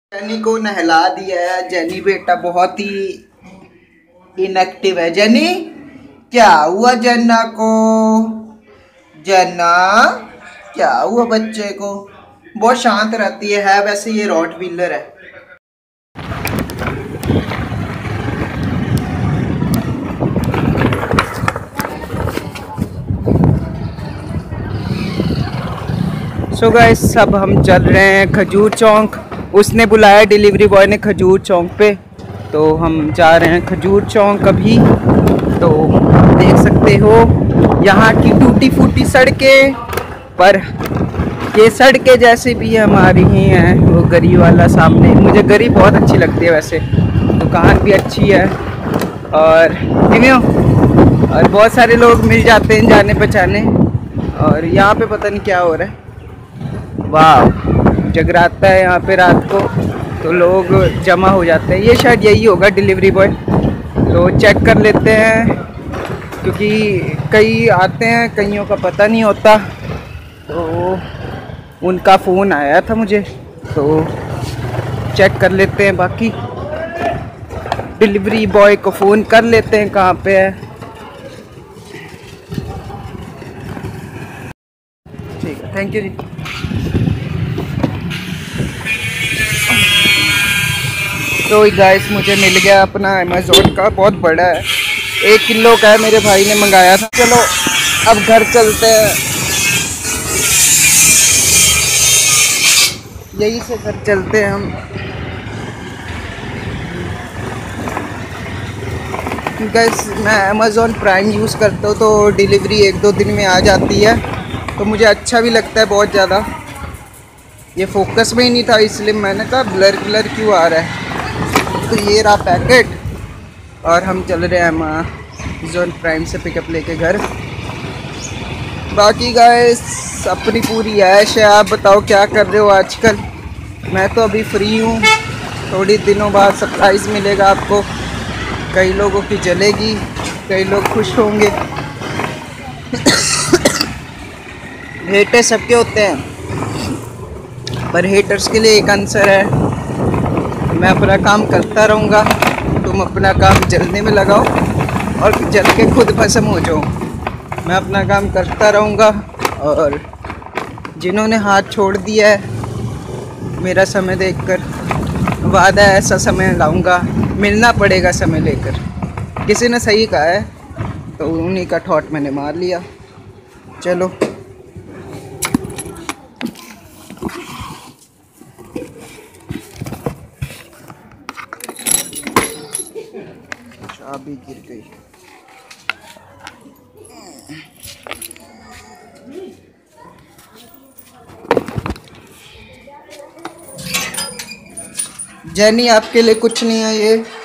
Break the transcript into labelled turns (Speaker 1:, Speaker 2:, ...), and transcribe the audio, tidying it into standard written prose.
Speaker 1: Jenny को नहला दिया है। जेनी बेटा बहुत ही इनएक्टिव है। जेनी क्या हुआ जन्ना को? जन्ना क्या हुआ बच्चे को? बहुत शांत रहती है वैसे ये रॉट व्हीलर है। सो गाइस अब हम चल रहे हैं खजूर चौक। उसने बुलाया डिलीवरी बॉय ने खजूर चौक पे, तो हम जा रहे हैं खजूर चौक अभी। तो देख सकते हो यहाँ की टूटी फूटी सड़कें, पर ये सड़कें जैसे भी हमारी ही हैं। वो गरी वाला सामने, मुझे गरी बहुत अच्छी लगती है वैसे, दुकान भी अच्छी है और और बहुत सारे लोग मिल जाते हैं जाने पहचाने। और यहाँ पे पता नहीं क्या हो रहा है। वाह, जगराता है यहाँ पे रात को, तो लोग जमा हो जाते हैं। ये शायद यही होगा डिलीवरी बॉय, तो चेक कर लेते हैं क्योंकि कई आते हैं, कईयों का पता नहीं होता। तो उनका फ़ोन आया था मुझे, तो चेक कर लेते हैं। बाकी डिलीवरी बॉय को फ़ोन कर लेते हैं कहाँ पे है। ठीक है, थैंक यू जी। तो गाइस मुझे मिल गया अपना अमेज़ोन का, बहुत बड़ा है, 1 किलो का है, मेरे भाई ने मंगाया था। चलो अब घर चलते हैं, यहीं से घर चलते हैं हम। गाइस मैं अमेज़ोन प्राइम यूज़ करता हूँ, तो डिलीवरी 1-2 दिन में आ जाती है, तो मुझे अच्छा भी लगता है बहुत ज़्यादा। ये फोकस में ही नहीं था, इसलिए मैंने कहा ब्लर ब्लर क्यों आ रहा है। तो ये रहा पैकेट और हम चल रहे हैं अमेज़ोन प्राइम से पिकअप लेके घर। बाकी गाइस अपनी पूरी ऐश है। आप बताओ क्या कर रहे हो आजकल? मैं तो अभी फ्री हूँ, थोड़ी दिनों बाद सरप्राइज़ मिलेगा आपको। कई लोगों की जलेगी, कई लोग खुश होंगे। हेटर सबके होते हैं, पर हेटर्स के लिए एक आंसर है, मैं अपना काम करता रहूँगा, तुम अपना काम जलने में लगाओ और जल के खुद भस्म हो जाओ। मैं अपना काम करता रहूँगा और जिन्होंने हाथ छोड़ दिया है मेरा समय देखकर, वादा है ऐसा समय लाऊंगा, मिलना पड़ेगा समय लेकर। किसी ने सही कहा है, तो उन्हीं का थॉट मैंने मार लिया। चलो चाबी गिर गई। जेनी आपके लिए कुछ नहीं है ये।